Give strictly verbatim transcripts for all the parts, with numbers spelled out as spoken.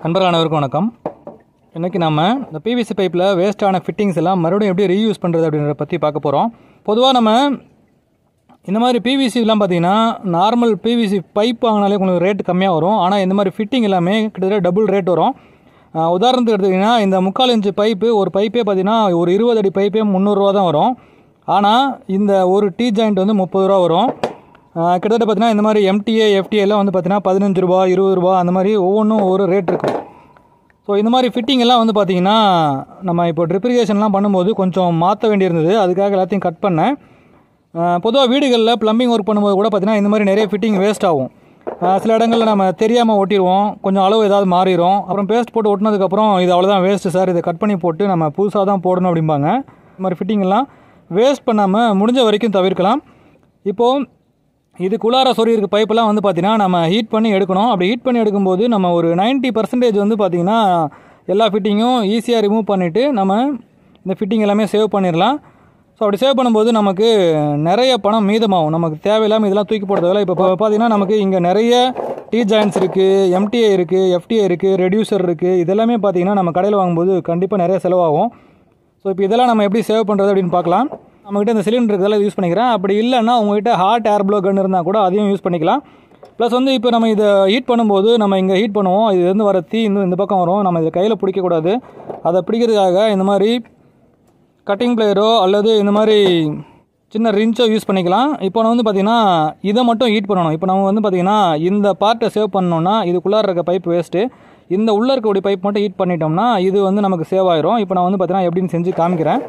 நண்பர்கள் அனைவருக்கும் வணக்கம். இன்றைக்கி நம்ம இந்த பிவிசி பைப்பில் வேஸ்ட்டான ஃபிட்டிங்ஸ் எல்லாம் மறுபடியும் எப்படி ரீயூஸ் பண்ணுறது அப்படின்றத பற்றி பார்க்க போகிறோம். பொதுவாக நம்ம இந்த மாதிரி பிவிசிலாம் பார்த்திங்கன்னா நார்மல் பிவிசி பைப் வாங்கினாலே உங்களுக்கு ரேட் கம்மியாக வரும். ஆனால் இந்த மாதிரி ஃபிட்டிங் எல்லாமே கிட்டத்தட்ட டபுள் ரேட் வரும். உதாரணத்துக்கு எடுத்திங்கன்னா இந்த முக்கால் இன்ச்சு பைப்பு ஒரு பைப்பே பார்த்திங்கன்னா ஒரு இருபது அடி பைப்பே முந்நூறுரூவா தான் வரும். ஆனால் இந்த ஒரு டீ ஜாயிண்ட் வந்து முப்பது ரூபா வரும். கிட்டத்தட்ட பார்த்தீங்கன்னா இந்த மாதிரி எம்டிஏ எஃப்டிஏ எல்லாம் வந்து பார்த்தீங்கன்னா பதினஞ்சு ரூபா இருபது ரூபா அந்த மாதிரி ஒவ்வொன்றும் ஒவ்வொரு ரேட் இருக்கும். ஸோ இந்த மாதிரி ஃபிட்டிங் எல்லாம் வந்து பார்த்திங்கன்னா நம்ம இப்போ ட்ரிப்ரிகேஷன்லாம் பண்ணும்போது கொஞ்சம் மாற்ற வேண்டியிருந்தது. அதுக்காக எல்லாத்தையும் கட் பண்ணேன். பொதுவாக வீடுகளில் ப்ளம்பிங் ஒர்க் பண்ணும்போது கூட பார்த்திங்கன்னா இந்த மாதிரி நிறைய ஃபிட்டிங் வேஸ்ட் ஆகும். சில இடங்களில் நம்ம தெரியாமல் ஒட்டிடுவோம், கொஞ்சம் அளவு ஏதாவது மாறிடும். அப்புறம் பேஸ்ட் போட்டு ஒட்டினதுக்கப்புறம் இது அவ்வளோதான் வேஸ்ட்டு சார், இதை கட் பண்ணி போட்டு நம்ம புதுசாக தான் போடணும் அப்படிம்பாங்க. இந்த மாதிரி ஃபிட்டிங் எல்லாம் வேஸ்ட் பண்ணாமல் முடிஞ்ச வரைக்கும் தவிர்க்கலாம். இப்போது இதுக்குள்ளார சொறி இருக்க பைப்பெல்லாம் வந்து பார்த்திங்கன்னா நம்ம ஹீட் பண்ணி எடுக்கணும். அப்படி ஹீட் பண்ணி எடுக்கும்போது நம்ம ஒரு நைன்ட்டி பர்சன்டேஜ் வந்து பார்த்திங்கன்னா எல்லா ஃபிட்டிங்கும் ஈஸியாக ரிமூவ் பண்ணிவிட்டு நம்ம இந்த ஃபிட்டிங் எல்லாமே சேவ் பண்ணிடலாம். ஸோ அப்படி சேவ் பண்ணும்போது நமக்கு நிறைய பணம் மீதமாகும். நமக்கு தேவையில்லாமல் இதெல்லாம் தூக்கி போடுறதில்ல. இப்போ பார்த்திங்கன்னா நமக்கு இங்கே நிறைய டீ ஜாயின்ட்ஸ் இருக்குது, எம்டிஏ இருக்குது, எஃப்டிஏ இருக்குது, ரெடியூசர் இருக்குது. இதெல்லாமே பார்த்திங்கன்னா நம்ம கடையில் வாங்கும்போது கண்டிப்பாக நிறைய செலவாகும். ஸோ இப்போ இதெல்லாம் நம்ம எப்படி சேவ் பண்ணுறது அப்படின்னு பார்க்கலாம். நம்மகிட்ட இந்த சிலிண்டர் இருக்கிறதால யூஸ் பண்ணிக்கிறேன். அப்படி இல்லைன்னா உங்கள்கிட்ட ஹாட் ஏர் ப்ளோ கன் இருந்தால் கூட அதையும் யூஸ் பண்ணிக்கலாம். ப்ளஸ் வந்து இப்போ நம்ம இதை ஹீட் பண்ணும்போது நம்ம இங்கே ஹீட் பண்ணுவோம், இது வந்து வர தீ இன்னும் இந்த பக்கம் வரும். நம்ம இதை கையில் பிடிக்கக்கூடாது. அதை பிடிக்கிறதுக்காக இந்த மாதிரி கட்டிங் பிளேயரோ அல்லது இந்த மாதிரி சின்ன ரிஞ்சோ யூஸ் பண்ணிக்கலாம். இப்போ நான் வந்து பார்த்திங்கன்னா இதை மட்டும் ஹீட் பண்ணணும். இப்போ நம்ம வந்து பார்த்திங்கன்னா இந்த பார்ட்டை சேவ் பண்ணோன்னா இதுக்குள்ளார இருக்க பைப் வேஸ்ட்டு, இந்த உள்ளே இருக்கக்கூடிய பைப் மட்டும் ஹீட் பண்ணிட்டோம்னா இது வந்து நமக்கு சேவ் ஆயிரும். இப்போ நான் வந்து பார்த்திங்கன்னா எப்படின்னு செஞ்சு காமிக்கிறேன்.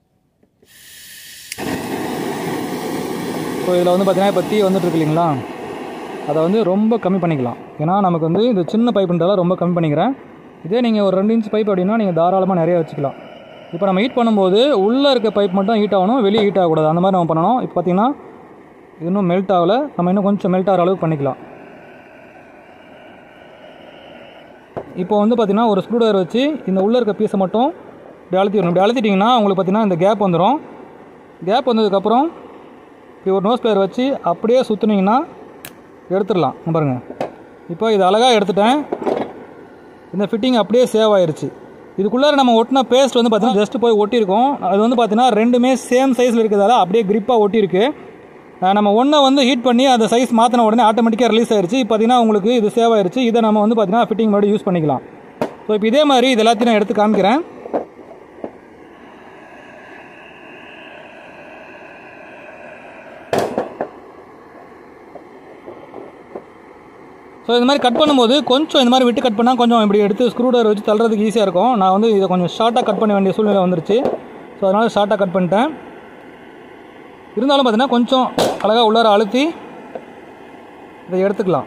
ஸோ இதில் வந்து பார்த்திங்கன்னா இப்போ தீ வந்துட்டுருக்கு இல்லைங்களா, அதை வந்து ரொம்ப கம்மி பண்ணிக்கலாம். ஏன்னா நமக்கு வந்து இது சின்ன பைப்புன்றதால ரொம்ப கம்மி பண்ணிக்கிறேன். இதே நீங்கள் ஒரு ரெண்டு இன்ச் பைப் அப்படின்னா நீங்கள் தாராளமாக நிறைய வச்சுக்கலாம். இப்போ நம்ம ஹீட் பண்ணும்போது உள்ளே இருக்க பைப் மட்டும் ஹீட் ஆகணும், வெளியே ஹீட் ஆகக்கூடாது. அந்த மாதிரி நம்ம பண்ணணும். இப்போ பார்த்திங்கன்னா இது இன்னும் மெல்ட் ஆகலை, நம்ம இன்னும் கொஞ்சம் மெல்ட் ஆகிற அளவுக்கு பண்ணிக்கலாம். இப்போ வந்து பார்த்திங்கன்னா ஒரு ஸ்க்ரூ ட்ரைவர் வச்சு இந்த உள்ளே இருக்க பீஸை மட்டும் இப்படி அழுத்திடணும். இப்படி அழுத்திட்டிங்கன்னா உங்களுக்கு பார்த்திங்கன்னா இந்த கேப் வந்துடும். கேப் வந்ததுக்கப்புறம் இப்படி ஒரு நோஸ் பிளேயர் வச்சு அப்படியே சுற்றுனீங்கன்னா எடுத்துடலாம். பாருங்கள், இப்போ இது அழகாக எடுத்துட்டேன். இந்த ஃபிட்டிங் அப்படியே சேவ் ஆயிடுச்சு. இதுக்குள்ளார நம்ம ஒட்டின பேஸ்ட் வந்து பார்த்திங்கன்னா ஜஸ்ட்டு போய் ஒட்டியிருக்கோம். அது வந்து பார்த்திங்கன்னா ரெண்டுமே சேம் சைஸில் இருக்கிறதால அப்படியே கிரிப்பாக ஒட்டியிருக்கு. நம்ம ஒன்றை வந்து ஹீட் பண்ணி அந்த சைஸ் மாற்றின உடனே ஆட்டோமேட்டிக்காக ரிலீஸ் ஆயிடுச்சு. இப்போ பார்த்திங்கன்னா உங்களுக்கு இது சேவ் ஆயிடுச்சு. இதை நம்ம வந்து பார்த்திங்கன்னா ஃபிட்டிங் மறுபடியும் யூஸ் பண்ணிக்கலாம். ஸோ இப்போ இதே மாதிரி இது எல்லாத்தையும் நான் எடுத்து காமிக்கிறேன். ஸோ இந்த மாதிரி கட் பண்ணும்போது கொஞ்சம் இந்த மாதிரி விட்டு கட் பண்ணால் கொஞ்சம் இப்படி எடுத்து ஸ்க்ரூ ட்ரைவர் வச்சு தள்ளுறதுக்கு ஈஸியாக இருக்கும். நான் வந்து இதை கொஞ்சம் ஷார்ட்டாக கட் பண்ண வேண்டிய சூழ்நிலை வந்துருச்சு. ஸோ அதனால் ஷார்ட்டாக கட் பண்ணிட்டேன். இருந்தாலும் பார்த்தீங்கன்னா கொஞ்சம் அழகாக உள்ளார அழுத்தி இதை எடுத்துக்கலாம்.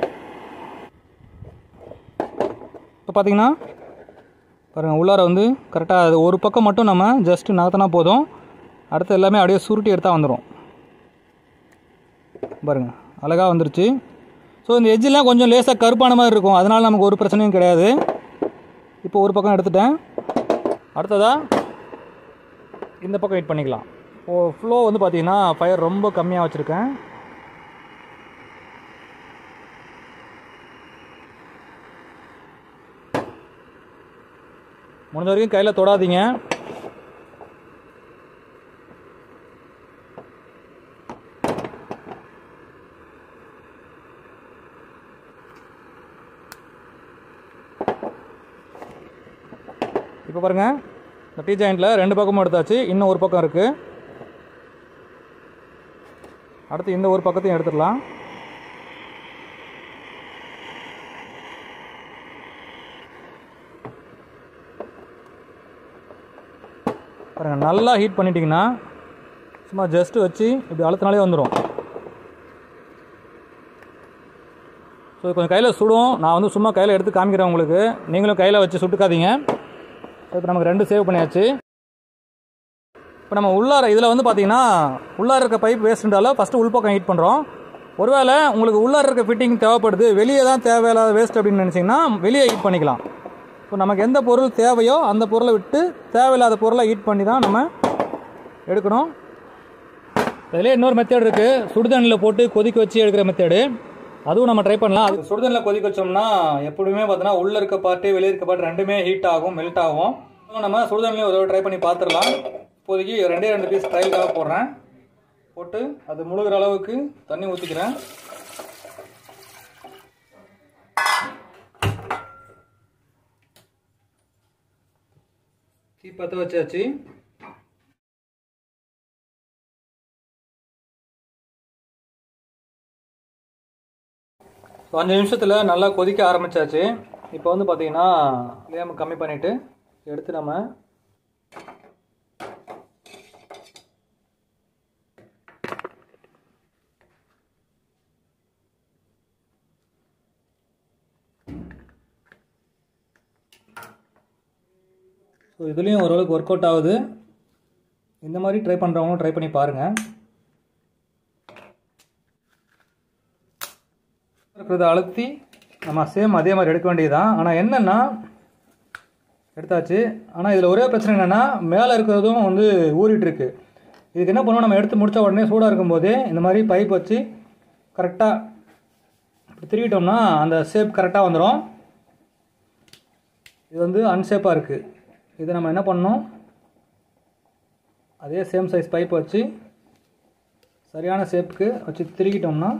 இப்போ பார்த்திங்கன்னா பாருங்கள், உள்ளார வந்து கரெக்டாக அது ஒரு பக்கம் மட்டும் நம்ம ஜஸ்ட்டு நகர்த்தினா போதும். அடுத்து எல்லாமே அப்படியே சுருட்டி எடுத்தால் வந்துடும். பாருங்கள், அழகாக வந்துருச்சு. ஸோ இந்த எஜ்ஜெலாம் கொஞ்சம் லேசாக கருப்பான மாதிரி இருக்கும், அதனால் நமக்கு ஒரு பிரச்சனையும் கிடையாது. இப்போ ஒரு பக்கம் எடுத்துட்டேன். அடுத்ததாக இந்த பக்கம் ஹீட் பண்ணிக்கலாம். ஓ ஃப்ளோ வந்து பார்த்திங்கன்னா ஃபயர் ரொம்ப கம்மியாக வச்சுருக்கேன். முடிஞ்ச வரைக்கும் கையில் தொடாதீங்க. இப்போ பாருங்கள், இந்த டீ ஜாயிண்டில் ரெண்டு பக்கமும் எடுத்தாச்சு. இன்னும் ஒரு பக்கம் இருக்குது. அடுத்து இந்த ஒரு பக்கத்தையும் எடுத்துடலாம். பாருங்கள், நல்லா ஹீட் பண்ணிட்டீங்கன்னா சும்மா ஜஸ்ட்டு வச்சு இப்படி அழுத்தினாலே வந்துடும். ஸோ கொஞ்சம் கையில் சுடும். நான் வந்து சும்மா கையில் எடுத்து காமிக்கிறேன் உங்களுக்கு. நீங்களும் கையில் வச்சு சுட்டுக்காதீங்க. இப்போ நமக்கு ரெண்டு சேவ் பண்ணியாச்சு. இப்போ நம்ம உள்ளார இதில் வந்து பார்த்திங்கன்னா உள்ளார இருக்க பைப் வேஸ்ட்டுன்றால ஃபஸ்ட்டு உள்பக்கம் ஹீட் பண்ணுறோம். ஒருவேளை உங்களுக்கு உள்ளார இருக்க ஃபிட்டிங் தேவைப்படுது, வெளியே தான் தேவையில்லாத வேஸ்ட் அப்படின்னு நினச்சிங்கன்னா வெளியே ஹீட் பண்ணிக்கலாம். இப்போ நமக்கு எந்த பொருள் தேவையோ அந்த பொருளை விட்டு தேவையில்லாத பொருளை ஹீட் பண்ணி தான் நம்ம எடுக்கணும். அதிலே இன்னொரு மெத்தட் இருக்குது, சுடுதண்ணில் போட்டு கொதிக்க வச்சு எடுக்கிற மெத்தடு. அதுவும் நம்ம ட்ரை பண்ணலாம். அது சுடுதண்ணில் கொதிக்க வச்சோம்னா எப்பவுமே பார்த்தீங்கன்னா உள்ளே இருக்க பார்ட்டு வெளியே இருக்க பார்ட்டு ரெண்டுமே ஹீட் ஆகும், மெல்ட் ஆகும். நம்ம சுடுதண்ணிலையும் ஒரு ட்ரை பண்ணி பார்த்துடலாம். இப்போதைக்கு ரெண்டே ரெண்டு பீஸ் ட்ரையலுக்காக போடுறேன். போட்டு அது முழுகிற அளவுக்கு தண்ணி ஊற்றிக்கிறேன். தீ பற்ற வச்சாச்சு. அஞ்சு நிமிஷத்தில் நல்லா கொதிக்க ஆரம்பிச்சாச்சு. இப்போ வந்து பார்த்தீங்கன்னா ஃப்ளேம் கம்மி பண்ணிவிட்டு எடுத்து நம்ம ஸோ இதுலேயும் ஓரளவுக்கு ஒர்க் அவுட் ஆகுது. இந்த மாதிரி ட்ரை பண்ணுறவங்களும் ட்ரை பண்ணி பாருங்கள். இருக்கிறத அழுத்தி நம்ம சேம் அதே மாதிரி எடுக்க வேண்டியதுதான். ஆனால் என்னென்னா எடுத்தாச்சு. ஆனால் இதில் ஒரே பிரச்சனை என்னென்னா மேலே இருக்கிறதும் வந்து ஊறிட்டுருக்கு. இதுக்கு என்ன பண்ணுவோம், நம்ம எடுத்து முடித்த உடனே சூடாக இருக்கும்போதே இந்த மாதிரி பைப் வச்சு கரெக்டாக இப்படி திருவிட்டோம்னா அந்த ஷேப் கரெக்டாக வந்துடும். இது வந்து அன்ஷேப்பாக இருக்குது. இதை நம்ம என்ன பண்ணணும், அதே சேம் சைஸ் பைப் வச்சு சரியான ஷேப்புக்கு வச்சு திருக்கிட்டோம்னா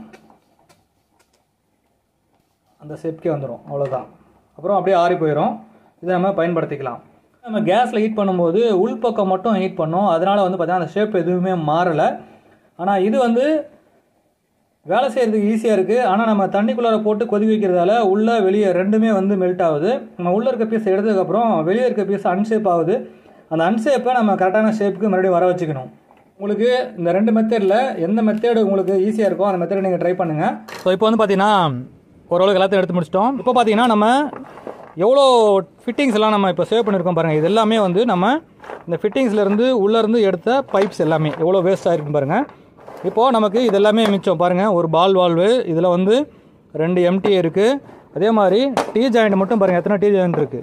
அந்த ஷேப்கே வந்துடும். அவ்வளோதான். அப்புறம் அப்படியே ஆறி போயிடும். இதை நம்ம பயன்படுத்திக்கலாம். நம்ம கேஸில் ஹீட் பண்ணும்போது உள்பக்கம் மட்டும் ஹீட் பண்ணோம். அதனால் வந்து பார்த்தீங்கன்னா அந்த ஷேப் எதுவுமே மாறலை. ஆனால் இது வந்து வேலை செய்கிறதுக்கு ஈஸியாக இருக்குது. ஆனால் நம்ம தண்ணிக்குள்ளார போட்டு கொதி வைக்கிறதால உள்ளே வெளியே ரெண்டுமே வந்து மெல்ட் ஆகுது. நம்ம உள்ளே இருக்க பீஸ் எடுத்ததுக்கப்புறம் வெளியே இருக்க பீஸ் அன்ஷேப் ஆகுது. அந்த அன்ஷேப்பை நம்ம கரெக்டான ஷேப்புக்கு மறுபடியும் வர வச்சுக்கணும். உங்களுக்கு இந்த ரெண்டு மெத்தடில் எந்த மெத்தேடு உங்களுக்கு ஈஸியாக இருக்கோ அந்த மெத்தடை நீங்கள் ட்ரை பண்ணுங்கள். ஸோ இப்போ வந்து பார்த்தீங்கன்னா ஓரளவுக்கு எல்லாத்தையும் எடுத்து முடிச்சிட்டோம். இப்போ பார்த்தீங்கன்னா நம்ம எவ்வளோ ஃபிட்டிங்ஸ் எல்லாம் நம்ம இப்போ சேவ் பண்ணியிருக்கோம் பாருங்கள். இது எல்லாமே வந்து நம்ம இந்த ஃபிட்டிங்ஸ்லேருந்து உள்ளேருந்து எடுத்த பைப்ஸ் எல்லாமே எவ்வளோ வேஸ்ட் ஆகிருக்குன்னு பாருங்கள். இப்போது நமக்கு இது எல்லாமே மிச்சம் பாருங்கள். ஒரு பால் வால்வு, இதில் வந்து ரெண்டு எம்டி இருக்குது. அதே மாதிரி டீ ஜாயிண்ட் மட்டும் பாருங்கள் எத்தனை டீ ஜாயிண்ட் இருக்குது.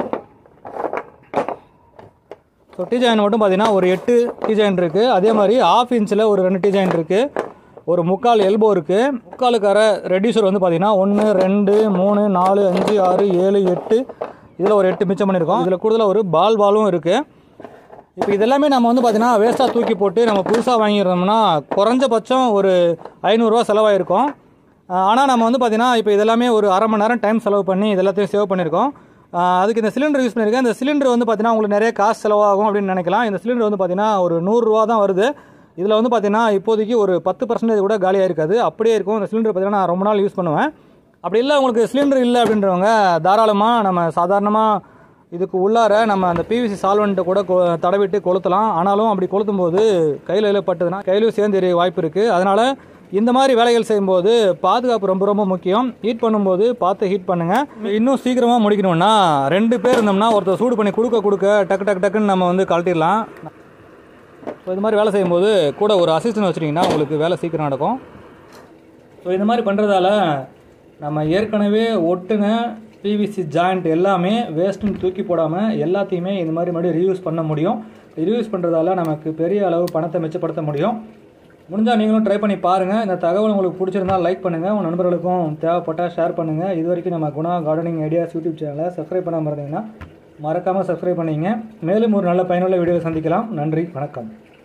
ஸோ டீ ஜாயிண்ட் மட்டும் பார்த்தீங்கன்னா ஒரு எட்டு டீ ஜாயிண்ட் இருக்குது. அதே மாதிரி ஆஃப் இன்ச்சில் ஒரு ரெண்டு டீ ஜாயிண்ட் இருக்குது. ஒரு முக்கால் எல்போ இருக்குது. முக்காலுக்கார ரெடியூசர் வந்து பார்த்தீங்கன்னா ஒன்று ரெண்டு மூணு நாலு அஞ்சு ஆறு ஏழு எட்டு, இதில் ஒரு எட்டு மிச்சம் பண்ணியிருக்கோம். இதில் கூடுதலாக ஒரு பால் வாலும் இருக்குது. இப்போ இதெல்லாமே நம்ம வந்து பார்த்தீங்கன்னா வேஸ்ட்டாக தூக்கி போட்டு நம்ம புதுசாக வாங்கியிருந்தோம்னா குறைஞ்சபட்சம் ஒரு ஐநூறுரூவா செலவாயிருக்கும். ஆனால் நம்ம வந்து பார்த்தீங்கன்னா இப்போ இதெல்லாமே ஒரு அரை மணி நேரம் டைம் செலவு பண்ணி இதெல்லாத்தையும் சேவ் பண்ணியிருக்கோம். அதுக்கு இந்த சிலிண்டர் யூஸ் பண்ணியிருக்கேன். இந்த சிலிண்டர் வந்து பார்த்தீங்கன்னா உங்களுக்கு நிறைய காசு செலவாகும் அப்படின்னு நினைக்கலாம். இந்த சிலிண்டர் வந்து பார்த்தீங்கன்னா ஒரு நூறுரூவா தான் வருது. இதில் வந்து பார்த்தீங்கன்னா இப்போதைக்கு ஒரு பத்து பர்சன்டேஜ் கூட காலியாக இருக்காது, அப்படியே இருக்கும். இந்த சிலிண்டர் பார்த்தீங்கன்னா நான் ரொம்ப நாள் யூஸ் பண்ணுவேன். அப்படி இல்லை உங்களுக்கு சிலிண்டர் இல்லை அப்படின்றவங்க தாராளமாக நம்ம சாதாரணமாக இதுக்கு உள்ளார நம்ம அந்த பிவிசி சால்வெண்ட்டை கூட தடவிட்டு கொளுத்தலாம். ஆனாலும் அப்படி கொளுத்தும் போது கையில் இழப்பட்டதுன்னா கையிலும் சேர்ந்து எரிய வாய்ப்பு இருக்குது. அதனால் இந்த மாதிரி வேலைகள் செய்யும்போது பாதுகாப்பு ரொம்ப ரொம்ப முக்கியம். ஹீட் பண்ணும்போது பார்த்து ஹீட் பண்ணுங்கள். இன்னும் சீக்கிரமாக முடிக்கணும்னா ரெண்டு பேர் இருந்தோம்னா ஒருத்தர் சூடு பண்ணி கொடுக்க கொடுக்க டக்கு டக்கு டக்குன்னு நம்ம வந்து கழட்டிடலாம். ஸோ இது மாதிரி வேலை செய்யும்போது கூட ஒரு அசிஸ்டன்ட் வச்சுட்டிங்கன்னா உங்களுக்கு வேலை சீக்கிரம் நடக்கும். ஸோ இந்த மாதிரி பண்ணுறதால நம்ம ஏற்கனவே ஒட்டுங்க பிவிசி ஜாயிண்ட் எல்லாமே வேஸ்ட்டுன்னு தூக்கி போடாமல் எல்லாத்தையுமே இந்த மாதிரி மறுபடியும் ரீயூஸ் பண்ண முடியும். ரீயூஸ் பண்ணுறதால நமக்கு பெரிய அளவு பணத்தை மிச்சப்படுத்த முடியும். முடிஞ்சால் நீங்களும் ட்ரை பண்ணி பாருங்கள். இந்த தகவல் உங்களுக்கு பிடிச்சிருந்தால் லைக் பண்ணுங்கள், உங்கள் நண்பர்களுக்கும் தேவைப்பட்டால் ஷேர் பண்ணுங்கள். இது வரைக்கும் நம்ம குணா கார்டனிங் ஐடியாஸ் யூடியூப் சேனலை சப்ஸ்கிரைப் பண்ணாமல் இருந்தீங்கன்னா மறக்காமல் சப்ஸ்கிரைப் பண்ணிங்க. மேலும் ஒரு நல்ல பயனுள்ள வீடியோவை சந்திக்கலாம். நன்றி, வணக்கம்.